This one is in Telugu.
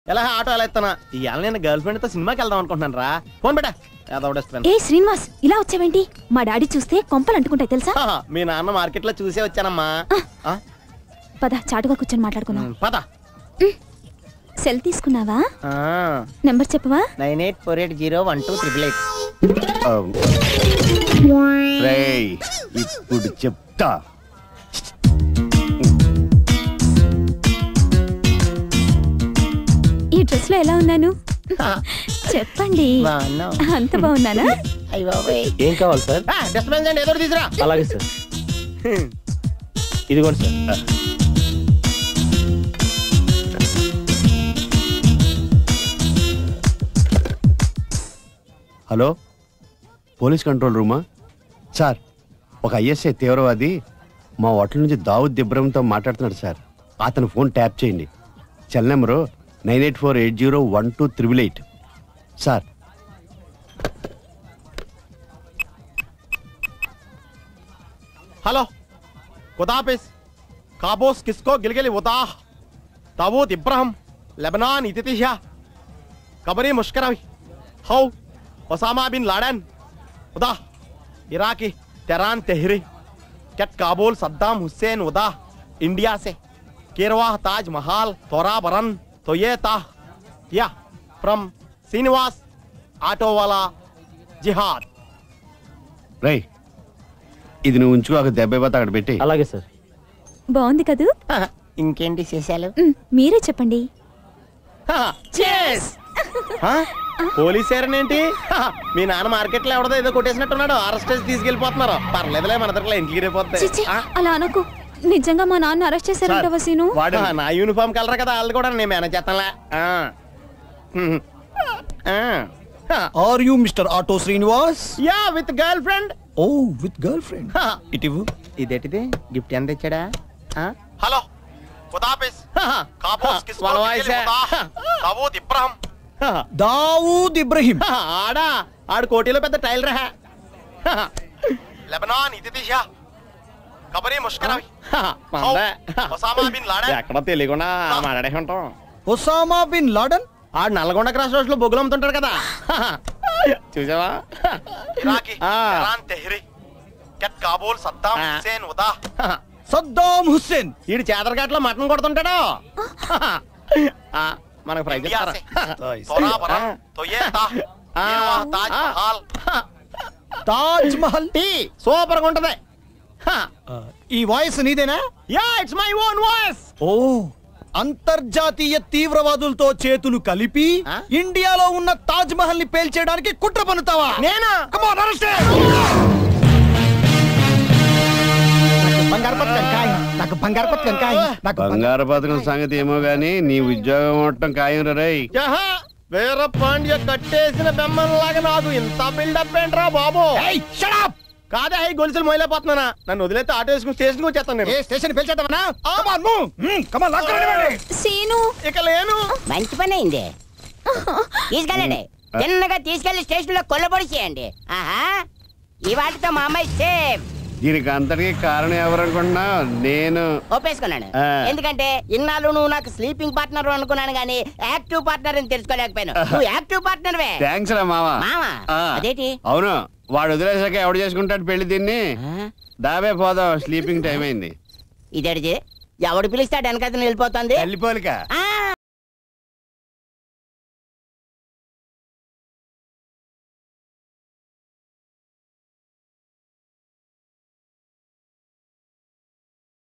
ఎలా ఆటో ఎలా ఎత్తానా ఇవాళ నేను గర్ల్ ఫ్రెండ్ తో సినిమాకి వెళ్దాం అనుకుంటున్నాను రా. ఫోన్ పెట్టా. ఏ శ్రీనివాస్ ఇలా వచ్చావేంటి? మా డాడీ చూస్తే కొంపలు అంటుకుంటాయి తెలుసా? మీ నాన్న మార్కెట్ లో చూసే వచ్చానమ్మా. పద చాటుగా కూర్చొని మాట్లాడుకున్నాం. పద. సెల్ తీసుకున్నావా? నెంబర్ చెప్పవా? 98480888. ఇప్పుడు చెప్తా. ఈ డ్రెస్ లో ఎలా ఉన్నాను చెప్పండి. అంత బాగున్నానా? ఏం కావాలి సార్? డిస్టర్బెన్స్ అండి, ఏదో తీసురా. అలాగే సార్. ఇదిగోండి సార్. హలో, పోలీస్ కంట్రోల్ రూమా? సార్, ఒక ఐఎస్ఐ తీవ్రవాది మా హోటల్ నుంచి దావుద్ ఇబ్రహీంతో మాట్లాడుతున్నాడు సార్. అతను ఫోన్ ట్యాప్ చేయండి. Cell number 9848012388. సార్, హలో, ఖుదాఫిజ్. కాబోస్ కిస్కో గిల్గిలి ఉదాహ్ దావూద్ ఇబ్రహం లెబనాన్ ఇతితిషా కబరీ ముష్కరవి హౌ ఒసామా బిన్ లాడెన్ ఉదాహ్ इराकी तेहरान तेहरी कैट काबुल सद्दाम हुसैन उदा इंडिया से केरवाह ताज महाल तोरा बरन तो ये ताह या फ्रॉम श्रीनिवास ఆటో వాలా జిహాద్. రై, ఇది నువ్వు ఉంచుకో, ఒక దెబ్బ పోతే అక్కడ పెట్టి. అలాగే సార్. బాగుంది కదూ? ఇంకేంటి చేశాలు? మీరే చెప్పండి. పోలీసేరనేంటి? మీ నాన్న మార్కెట్ లో ఎవడదో ఏదో కొట్టేసినట్టున్నాడు. అరెస్ట్ చేసి తీసుకెళ్లిపోతున్నారు. పర్లేదులే, మన దగ్గర ఇంటికి రేపోతాయి. అలా అనకు. నిజంగా మా నాన్న అరెస్ట్ చేశారంట వసీను. నా యూనిఫామ్ కలర్ కదా, వాళ్ళు కూడా నేను మేనేజ్ చేస్తానులే. Are you Mr. Auto Srinivas? Yeah, with girlfriend. Oh, with girlfriend. Itivu. ఇదేంటిది? గిఫ్ట్ ఎంత తెచ్చాడా? హలో, ఖుదాఫిజ్. కాబోస్ కిస్కో గిల్గిలి ఉదాహ్ దావూద్ ఇబ్రహం. దావూద్ ఇబ్రహీం. ఆడు కోటిలో పెద్ద టైలర్. లెబనాన్ ఇతితిషా కబరీ ముష్కరవి ఒసామా బిన్ లాడెన్. ఎక్కడ తెలియకుండా మాట్లాడే ఉంటాం. ఒసామా బిన్ లాడెన్ ఆడు నల్గొండ క్రాస్ రోడ్స్ లో బొగ్గులు అమ్ముతుంటాడు కదా, చూసావా? ఇరాకీ తెహరాన్ తెహ్రీ कैट काबुल सद्दाम हुसैन उदा సద్దాం హుస్సేన్. ఈడు చేదరఘాట్ లో మటన్ కొడుతుంటాడు. మనకు ఫ్రై చేస్తారా? తాజ్ మహల్ టీ సూపర్ గా ఉంటది. ఈ వాయిస్ నీదేనా? Yeah, it's my own voice. Oh, అంతర్జాతీయ తీవ్రవాదులతో చేతులు కలిపి ఇండియాలో ఉన్న తాజ్ మహల్ ని పేల్చేయడానికి కుట్ర పన్నుతావా? నేనా? Come on, arrest. బంగారు పథకం సంగతి ఏమో గానీ నీ ఉద్యోగం మొత్తం ఖాయం రై. వీర పాండ్య కట్టేసిన బెమ్మలాగా నాకు ఇంత బిల్డప్ ఏంట్రా బాబు? కాదే, గొలుసులు మొయలేకపోతున్నానా? నన్ను వదిలేస్తే ఆటో వేసుకుని స్టేషన్ వచ్చేస్తాను. నేను స్టేషన్ పేల్చేద్దామనా? ఇక లేను. మంచి పని అయింది. తీసుకెళ్ళండి, చిన్నగా తీసుకెళ్లి స్టేషన్ లో కొల్లబొడి చేయండి. ఆహా, ఈ వాటితో మా అమ్మాయి సేఫ్. దీనికి అంతటికి కారణం ఎవరనుకుంటున్నా? నేను ఒప్పేసుకున్నాను. ఎందుకంటే ఇన్నాళ్ళు నువ్వు నాకు స్లీపింగ్ పార్ట్నర్ అనుకున్నాను గానీ యాక్టివ్ పార్ట్నర్ అని తెలుసుకోలేకపోయాను. నువ్వు యాక్టివ్ పార్ట్నర్. థ్యాంక్స్ రా మావా. అదేంటి? అవును, వాడు వదిలేసాక ఎవడు చేసుకుంటాడు పెళ్లి? దీన్ని దాబే పోదాం, స్లీపింగ్ టైం అయింది. ఇదేంటి? ఎవడు పిలిస్తాడు వెనకతను వెళ్ళిపోతుంది. వెళ్ళిపోలిక.